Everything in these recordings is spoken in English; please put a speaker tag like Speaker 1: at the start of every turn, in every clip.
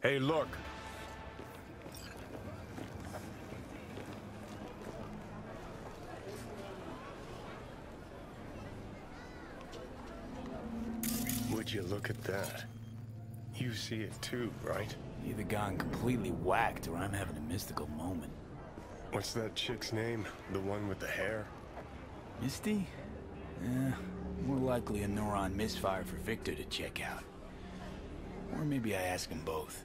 Speaker 1: Hey, look. Would you look at that? You see it too, right?
Speaker 2: Either gone completely whacked or I'm having a mystical moment.
Speaker 1: What's that chick's name? The one with the hair?
Speaker 2: Misty? Eh, more likely a neuron misfire for Victor to check out. Or maybe I ask them both.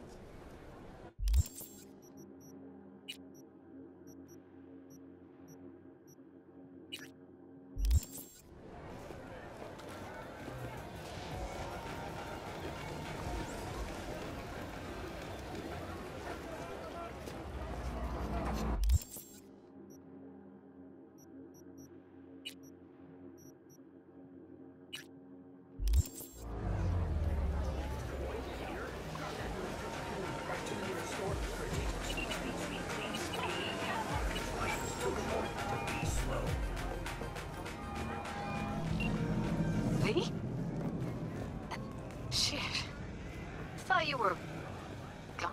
Speaker 3: Lee? Shit. Thought you were gone.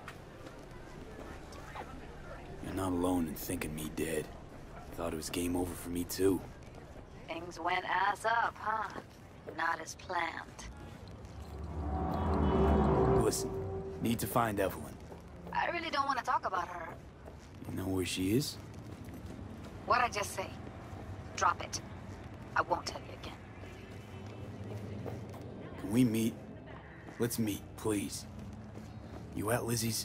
Speaker 2: You're not alone in thinking me dead. Thought it was game over for me too.
Speaker 3: Things went ass up, huh? Not as planned.
Speaker 2: Listen, need to find Evelyn.
Speaker 3: I really don't want to talk about her.
Speaker 2: You know where she is?
Speaker 3: What'd I just say? Drop it. I won't tell you again.
Speaker 2: Can we meet? Let's meet, please. You at Lizzie's?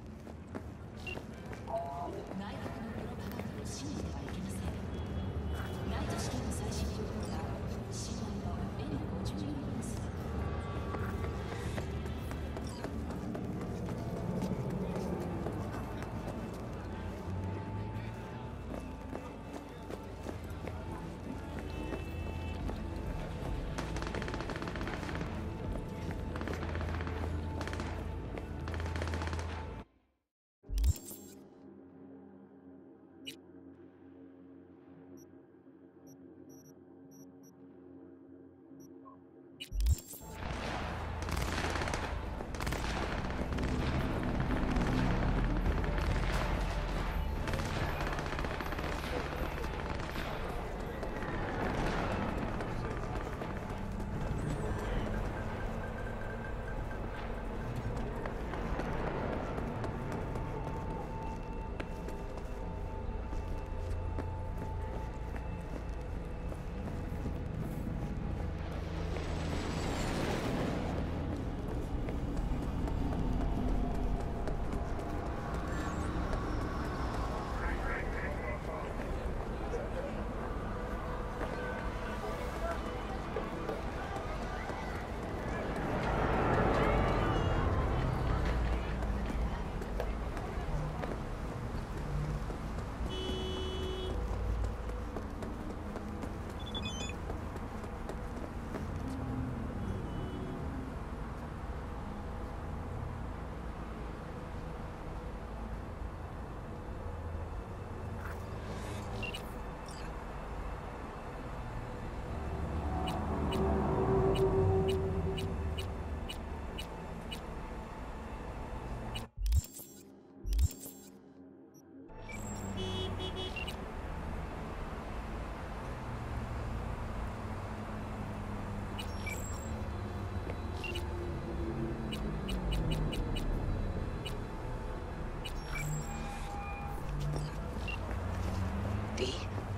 Speaker 3: V.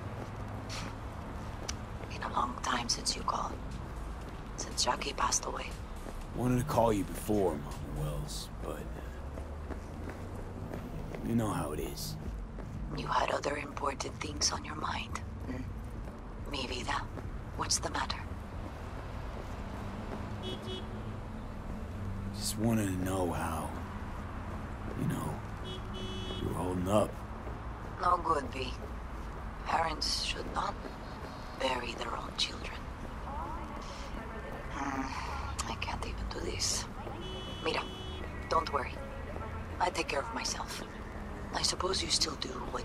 Speaker 3: Been a long time since you called. Since Jackie passed away.
Speaker 2: Wanted to call you before, Mama Wells, but... you know how it is.
Speaker 3: You had other important things on your mind. Hmm? Mi vida, what's the matter?
Speaker 2: Just wanted to know how... you know... you were holding up.
Speaker 3: No good, V. Parents should not bury their own children. I can't even do this. Mira, don't worry. I take care of myself. I suppose you still do what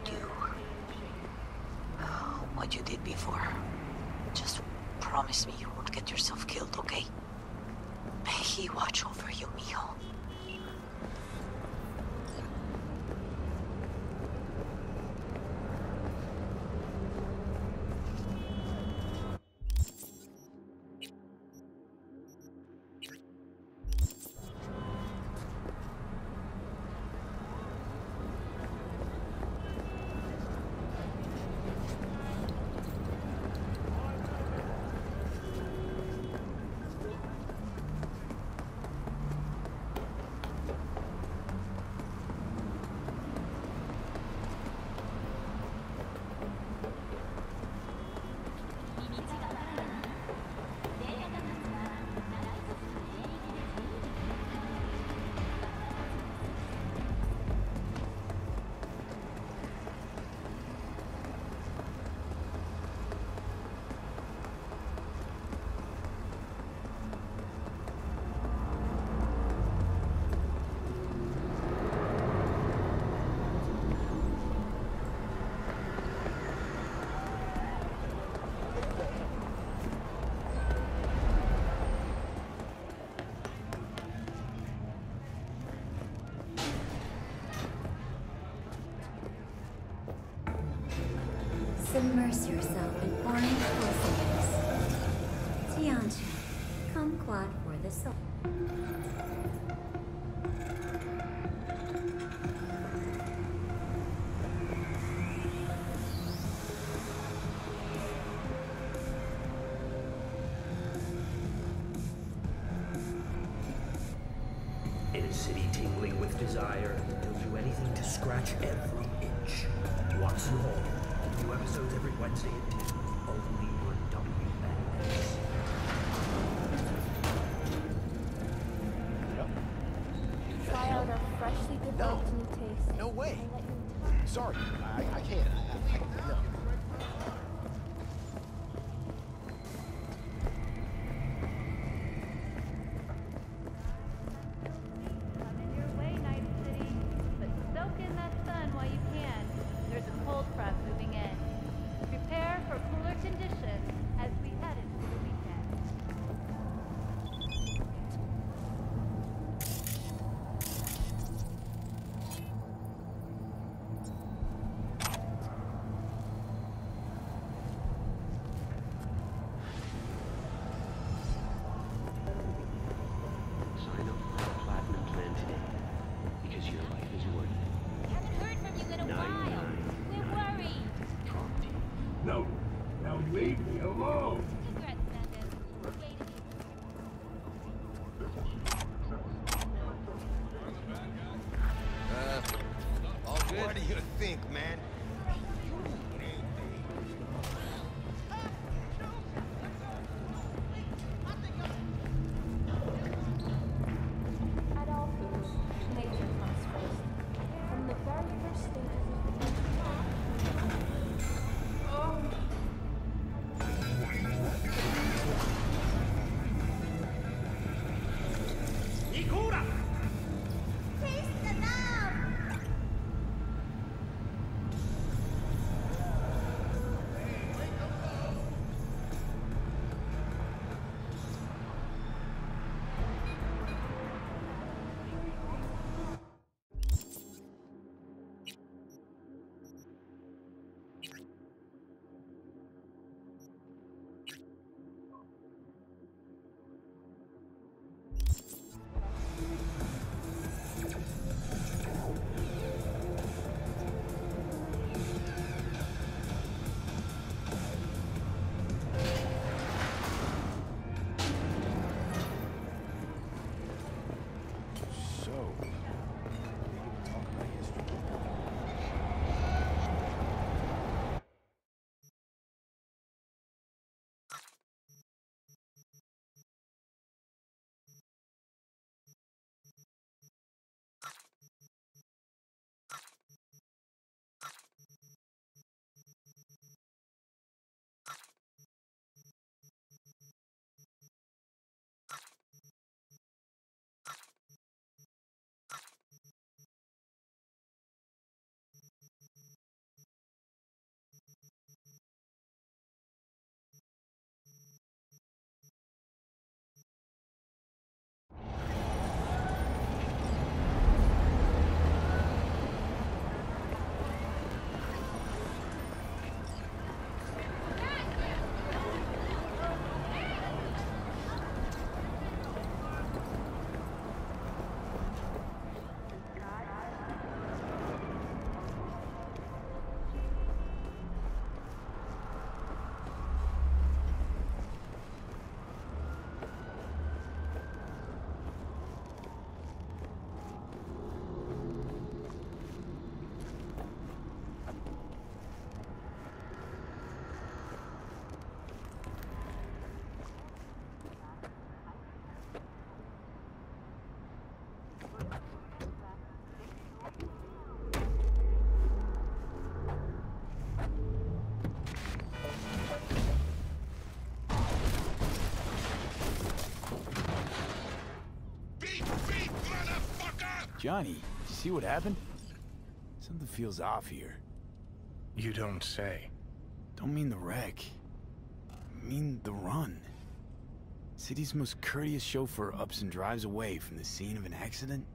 Speaker 3: you did before. Just promise me you won't get yourself killed, okay? May he watch over you, mijo.
Speaker 4: Immerse yourself in orange blossoms. Tianchi, kumquat for the soul.
Speaker 5: In a city tingling with desire, they'll do anything to scratch every itch. Watson Hall. New episodes every Wednesday at 10. Only on WNS.
Speaker 6: Try out our freshly developed new taste.
Speaker 7: No way.
Speaker 6: I'll let you try.
Speaker 7: Sorry, I can't. No.
Speaker 8: Coming your way, Night City. But soak in that sun while you can. There's a cold front moving in. Prepare for cooler conditions as we head into the weekend.
Speaker 5: Sign up for the Platinum Plan today, because your life is worth it.
Speaker 8: Haven't heard from you in a while. We're worried.
Speaker 5: Tromty.
Speaker 9: No. Now leave me alone.
Speaker 8: Congrats, Sanders. Yay to
Speaker 7: All good? What do you think, man?
Speaker 6: At all foods, nature comes first. From the very first stages
Speaker 2: Johnny, you see what happened? Something feels off here.
Speaker 1: You don't say.
Speaker 2: Don't mean the wreck. I mean the run. City's most courteous chauffeur ups and drives away from the scene of an accident.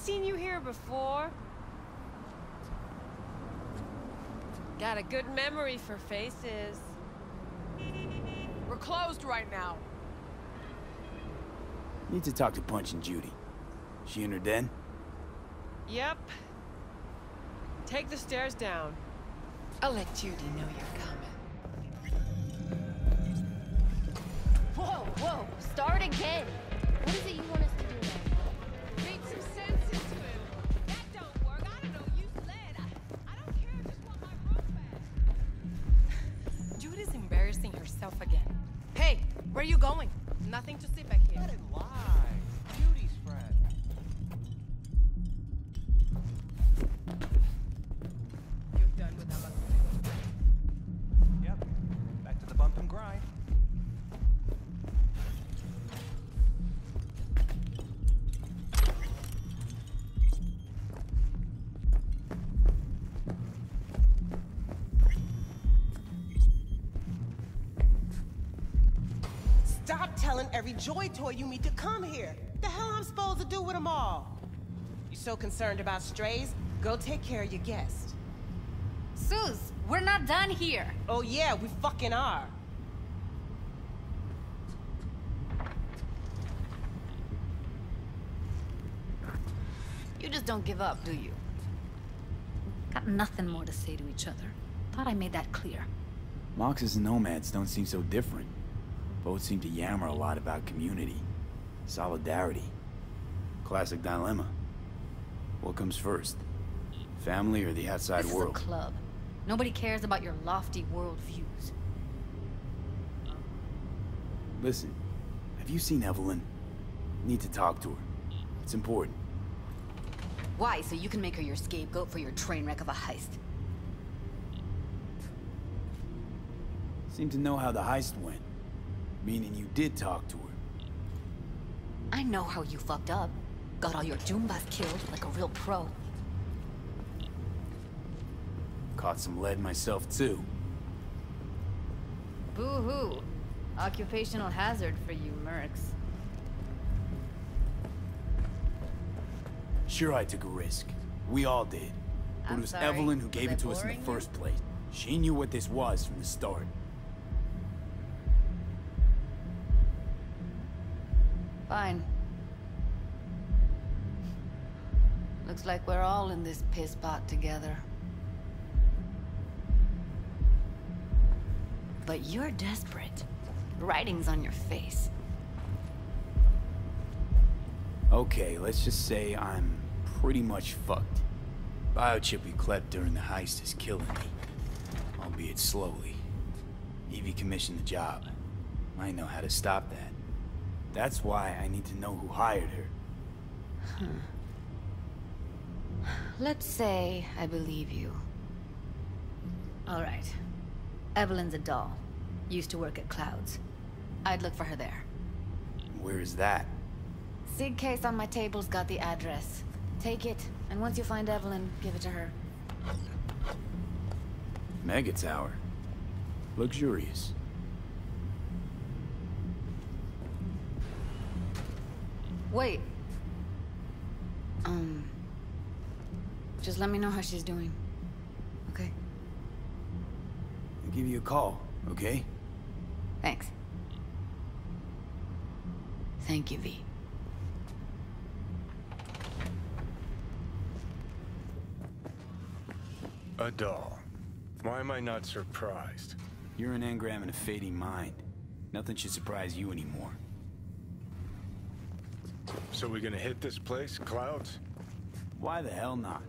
Speaker 10: seen you here before? Got a good memory for faces. We're closed right now.
Speaker 2: Need to talk to Punch and Judy. She in her den?
Speaker 10: Yep. Take the stairs down. I'll let Judy know you're coming.
Speaker 6: Whoa, whoa, start again. What is it you want us to do now?
Speaker 10: Make some sense into it. That don't work. I don't know. Use lead. I don't care. I just want my room back.
Speaker 11: Judy's embarrassing herself again. Hey, where are you going? Nothing to see back here.
Speaker 7: Let it lie. Judy's friend.
Speaker 11: You're done with Emma.
Speaker 12: Yep. Back to the bump and grind.
Speaker 13: Stop telling every Joy Toy you meet to come here. The hell I'm supposed to do with them all? You so concerned about strays? Go take care of your guest.
Speaker 11: Sus, we're not done here.
Speaker 13: Oh yeah, we fucking are.
Speaker 11: You just don't give up, do you? Got nothing more to say to each other. Thought I made that clear.
Speaker 2: Moxes and nomads don't seem so different. Both seem to yammer a lot about community, solidarity. Classic dilemma. What comes first? Family or the outside world?
Speaker 11: This is a club. Nobody cares about your lofty worldviews.
Speaker 2: Listen, have you seen Evelyn? Need to talk to her. It's important.
Speaker 11: Why? So you can make her your scapegoat for your train wreck of a heist?
Speaker 2: Seem to know how the heist went. Meaning you did talk to her.
Speaker 11: I know how you fucked up. Got all your Joombas killed like a real pro.
Speaker 2: Caught some lead myself too.
Speaker 11: Boo-hoo. Occupational hazard for you mercs.
Speaker 2: Sure, I took a risk. We all did. But it was
Speaker 11: sorry.
Speaker 2: Evelyn who
Speaker 11: Was
Speaker 2: gave
Speaker 11: I
Speaker 2: it to us in
Speaker 11: boring
Speaker 2: the
Speaker 11: you?
Speaker 2: first place. She knew what this was from the start.
Speaker 11: Fine. Looks like we're all in this piss pot together. But you're desperate. Writing's on your face.
Speaker 2: Okay, let's just say I'm pretty much fucked. Biochip we clept during the heist is killing me. Albeit slowly. Evie commissioned the job. I know how to stop that. That's why I need to know who hired her.
Speaker 11: Let's say I believe you. All right. Evelyn's a doll. Used to work at Clouds. I'd look for her there.
Speaker 2: Where is that?
Speaker 11: Sig case on my table's got the address. Take it, and once you find Evelyn, give it to her.
Speaker 2: Mega Tower. Luxurious.
Speaker 11: Wait. Just let me know how she's doing. Okay?
Speaker 2: I'll give you a call, okay?
Speaker 11: Thanks. Thank you, V.
Speaker 1: A doll. Why am I not surprised?
Speaker 2: You're an engram and a fading mind. Nothing should surprise you anymore.
Speaker 1: So we gonna hit this place, Clouds?
Speaker 2: Why the hell not?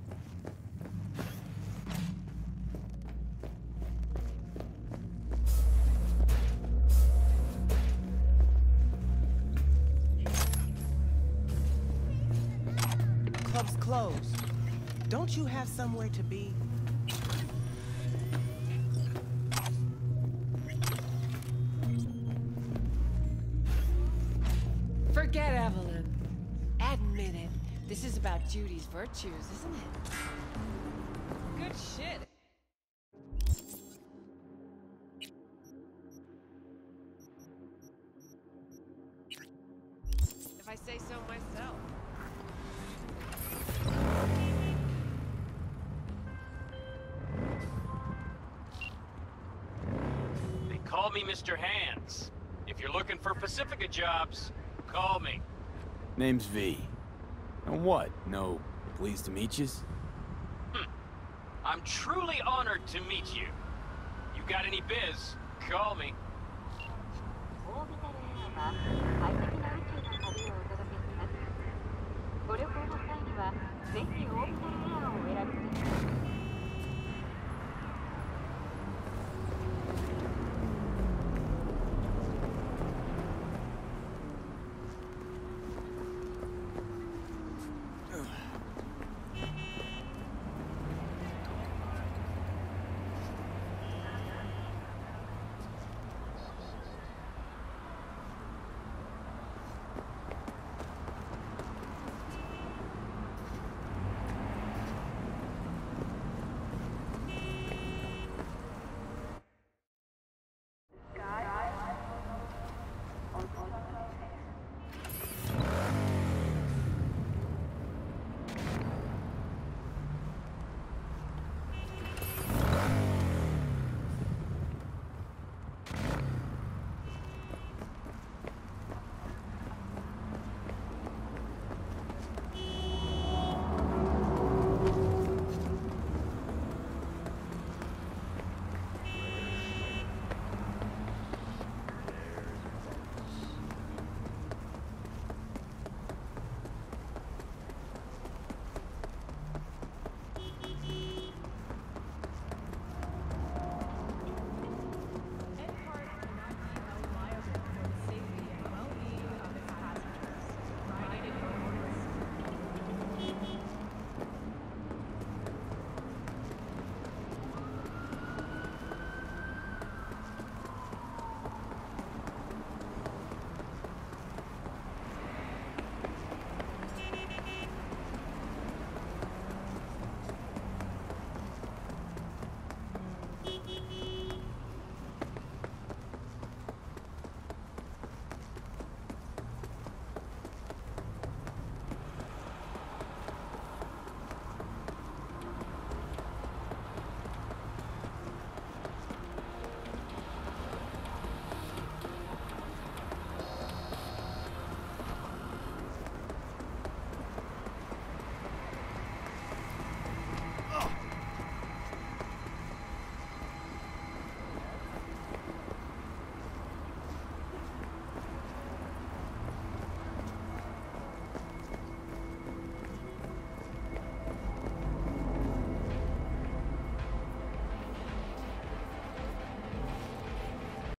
Speaker 13: Club's closed. Don't you have somewhere to be?
Speaker 10: Forget Evelyn. Admit it. This is about Judy's virtues, isn't it? Good shit. If I say so myself.
Speaker 14: me Mr. Hands. If you're looking for Pacifica jobs, call me.
Speaker 2: Name's V. And what? No, pleased to meet yous?
Speaker 14: I'm truly honored to meet you. You got any biz, call me.
Speaker 15: オービタルエアは快適な宇宙の旅をお届けします。ご旅行の際にはぜひオービタル